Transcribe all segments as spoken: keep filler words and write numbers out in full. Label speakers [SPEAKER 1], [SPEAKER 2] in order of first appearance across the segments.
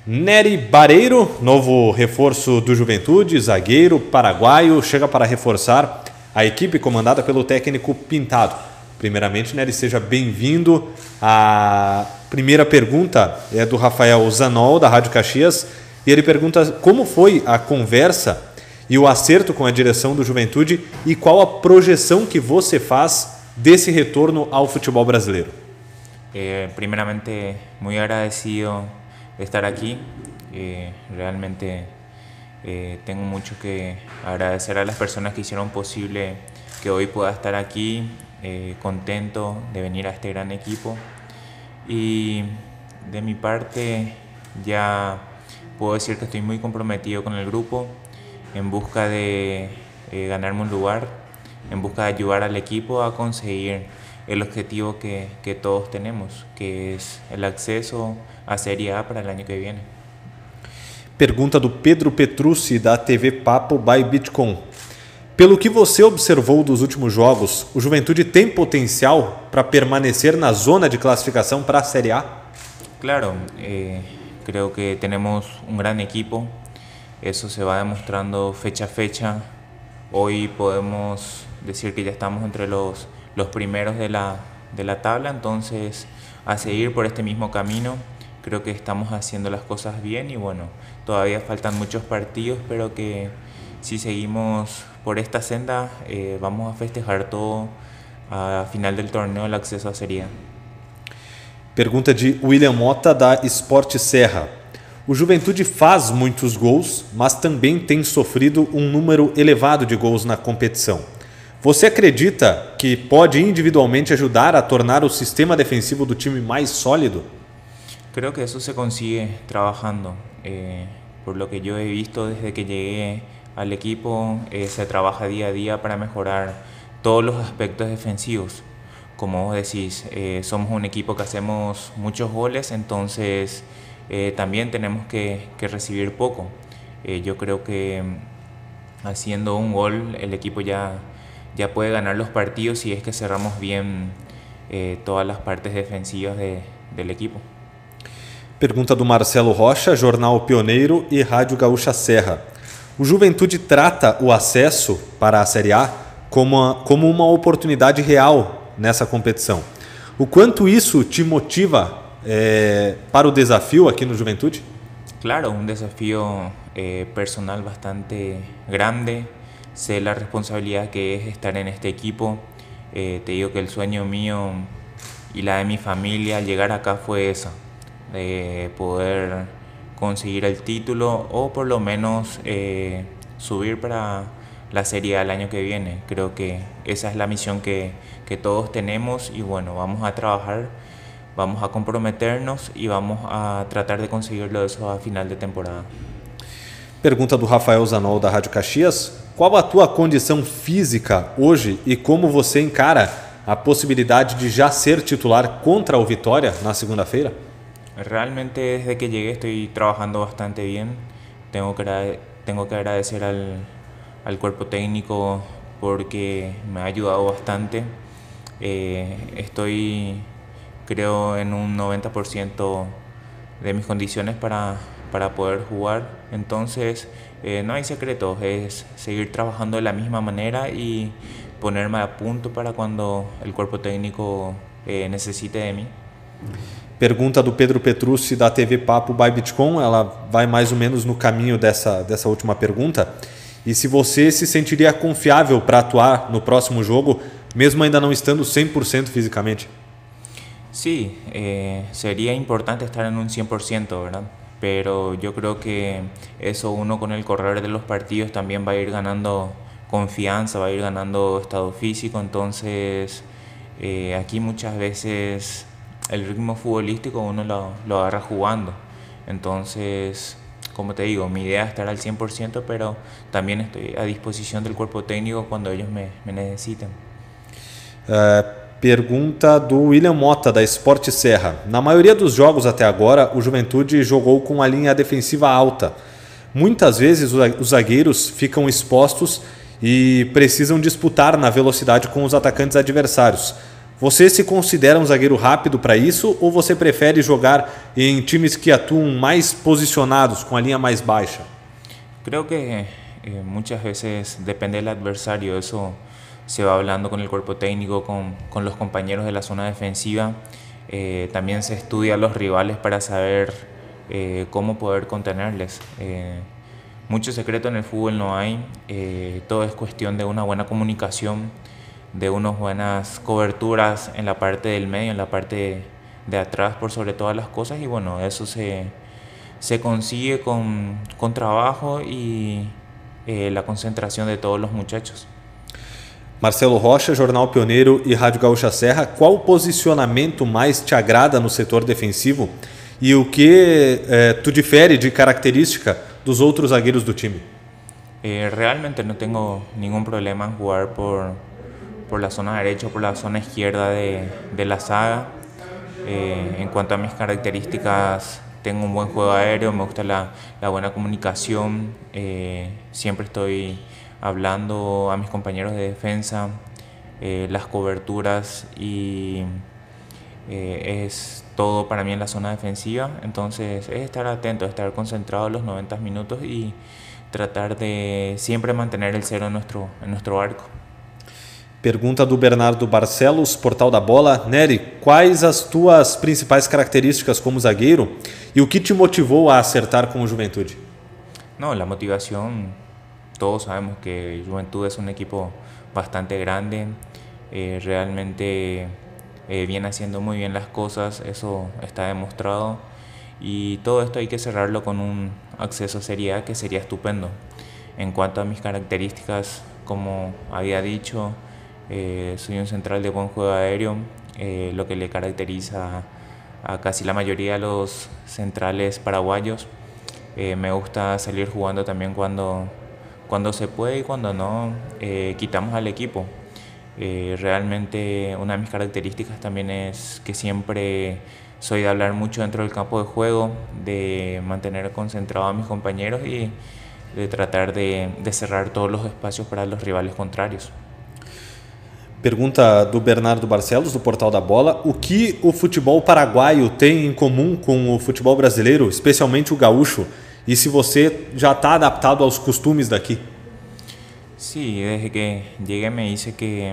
[SPEAKER 1] Nery Barreiro, novo reforço do Juventude, zagueiro paraguaio, chega para reforçar a equipe comandada pelo técnico Pintado. Primeiramente, Nery, seja bem-vindo. A primeira pergunta é do Rafael Zanol, da Rádio Caxias, e ele pergunta como foi a conversa e o acerto com a direção do Juventude e qual a projeção que você faz desse retorno ao futebol brasileiro.
[SPEAKER 2] Eh, primeramente, muy agradecido de estar aquí. Eh, realmente eh, tengo mucho que agradecer a las personas que hicieron posible que hoy pueda estar aquí, eh, contento de venir a este gran equipo. Y de mi parte ya puedo decir que estoy muy comprometido con el grupo en busca de eh, ganarme un lugar, en busca de ayudar al equipo a conseguir el objetivo que, que todos tenemos, que es el acceso a Serie A para el año que viene.
[SPEAKER 1] Pergunta do Pedro Petrucci, da T V Papo by Bitcoin. Pelo que você observou dos últimos jogos, o Juventude tem potencial para permanecer na zona de classificação para a Série A?
[SPEAKER 2] Claro, eh, creo que tenemos un gran equipo, eso se va demostrando fecha a fecha. Hoy podemos decir que ya estamos entre los, los primeros de la, de la tabla, entonces a seguir por este mismo camino. Creo que estamos haciendo las cosas bien y bueno, todavía faltan muchos partidos, pero que si seguimos por esta senda eh, vamos a festejar todo a final del torneo el acceso a Serie A.
[SPEAKER 1] Pergunta de William Mota, da Sport Serra. O Juventude faz muitos gols, mas também tem sofrido um número elevado de gols na competição. Você acredita que pode individualmente ajudar a tornar o sistema defensivo do time mais sólido?
[SPEAKER 2] Creo que eso se consigue trabajando. Eh, por lo que yo he visto desde que llegué al equipo, eh, se trabaja día a día para mejorar todos los aspectos defensivos. Como vos decís, eh, somos un equipo que hacemos muchos goles, entonces eh, también tenemos que, que recibir poco. Eh, yo creo que haciendo un gol el equipo ya, ya puede ganar los partidos si es que cerramos bien eh, todas las partes defensivas de, del equipo.
[SPEAKER 1] Pergunta do Marcelo Rocha, Jornal Pioneiro e Rádio Gaúcha Serra. O Juventude trata o acesso para a Série A como uma, como uma oportunidade real nessa competição. O quanto isso te motiva eh, para o desafio aqui no Juventude?
[SPEAKER 2] Claro, un desafío eh, personal bastante grande. Sé la responsabilidad que es estar en este equipo. Eh, te digo que el sueño mío y la de mi familia al llegar acá fue esa, de poder conseguir el título o por lo menos eh, subir para la Serie A el año que viene. Creo que esa es la misión que, que todos tenemos y bueno, vamos a trabajar, vamos a comprometernos y vamos a tratar de conseguirlo eso a final de temporada.
[SPEAKER 1] Pergunta do Rafael Zanol, da Rádio Caxias. Qual a tua condição física hoje e como você encara a possibilidade de já ser titular contra o Vitória na segunda-feira?
[SPEAKER 2] Realmente desde que llegué estoy trabajando bastante bien. Tengo que, tengo que agradecer al, al cuerpo técnico porque me ha ayudado bastante. Eh, estoy creo en un noventa por ciento de mis condiciones para, para poder jugar. Entonces eh, no hay secretos, es seguir trabajando de la misma manera y ponerme a punto para cuando el cuerpo técnico eh, necesite de mí.
[SPEAKER 1] Pergunta do Pedro Petrucci, da T V Papo by Bitcoin. Ela vai mais ou menos no caminho dessa, dessa última pergunta. E se você se sentiria confiável para atuar no próximo jogo, mesmo ainda não estando cem por ciento físicamente?
[SPEAKER 2] Sí, eh, sería importante estar en un cien por ciento, ¿verdad? Pero yo creo que eso uno con el correr de los partidos también va a ir ganando confianza, va a ir ganando estado físico. Entonces eh, aquí muchas veces el ritmo futbolístico uno lo, lo agarra jugando. Entonces, como te digo, mi idea es estar al cien por ciento, pero también estoy a disposición del cuerpo técnico cuando ellos me, me necesiten.
[SPEAKER 1] Uh, pergunta do William Mota, da Sport Serra. Na maioria dos jogos até agora, o Juventude jogou com a linha defensiva alta. Muitas vezes os zagueiros ficam expostos e precisam disputar na velocidade com os atacantes adversários. Você se considera um zagueiro rápido para isso ou você prefere jogar em times que atuam mais posicionados, com a linha mais baixa?
[SPEAKER 2] Creo que eh, muchas veces depende del adversario, eso se va hablando con el cuerpo técnico, con, con los compañeros de la zona defensiva. Eh, también se estudia a los rivales para saber eh, cómo poder contenerles. Eh, mucho secreto en el fútbol no hay, eh, todo es cuestión de una buena comunicación, de unas buenas coberturas en la parte del medio, en la parte de atrás por sobre todas las cosas, y bueno, eso se, se consigue con, con trabajo y eh, la concentración de todos los muchachos.
[SPEAKER 1] Marcelo Rocha, Jornal Pioneiro e Rádio Gaúcha Serra, qual posicionamento mais te agrada no setor defensivo e o que eh, tu difere de característica dos outros zagueiros do time?
[SPEAKER 2] Eh, realmente no tengo ningún problema en jugar por, por la zona derecha o por la zona izquierda de, de la saga. Eh, en cuanto a mis características, tengo un buen juego aéreo, me gusta la, la buena comunicación, eh, siempre estoy hablando a mis compañeros de defensa, eh, las coberturas y eh, es todo para mí en la zona defensiva. Entonces es estar atento, estar concentrado los noventa minutos y tratar de siempre mantener el cero en nuestro, en nuestro arco.
[SPEAKER 1] Pergunta do Bernardo Barcelos, Portal da Bola. Nery, quais as tuas principais características como zagueiro e o que te motivou a acertar com o Juventude?
[SPEAKER 2] No, la motivación, todos sabemos que Juventud es un equipo bastante grande, eh, realmente eh, viene haciendo muy bien las cosas, eso está demostrado, y todo esto hay que cerrarlo con un acceso a Serie A que sería estupendo. En cuanto a mis características, como había dicho, eh, soy un central de buen juego aéreo, eh, lo que le caracteriza a, a casi la mayoría de los centrales paraguayos. Eh, me gusta salir jugando también cuando, cuando se puede y cuando no, eh, quitamos al equipo. Eh, realmente una de mis características también es que siempre soy de hablar mucho dentro del campo de juego, de mantener concentrado a mis compañeros y de tratar de, de cerrar todos los espacios para los rivales contrarios.
[SPEAKER 1] Pergunta do Bernardo Barcelos, do Portal da Bola. O que o futebol paraguaio tem em comum com o futebol brasileiro, especialmente o gaúcho? E se você já está adaptado aos costumes daqui?
[SPEAKER 2] Sí, desde que llegué me dice que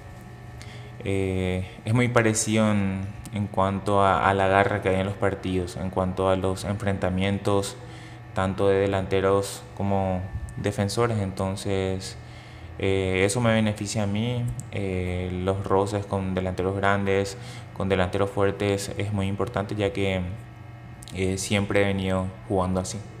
[SPEAKER 2] eh, es muy parecido en, en cuanto a, a la garra que hay en los partidos, en cuanto a los enfrentamientos, tanto de delanteros como defensores. Entonces eh, eso me beneficia a mí, eh, los roces con delanteros grandes, con delanteros fuertes es muy importante, ya que eh, siempre he venido jugando así.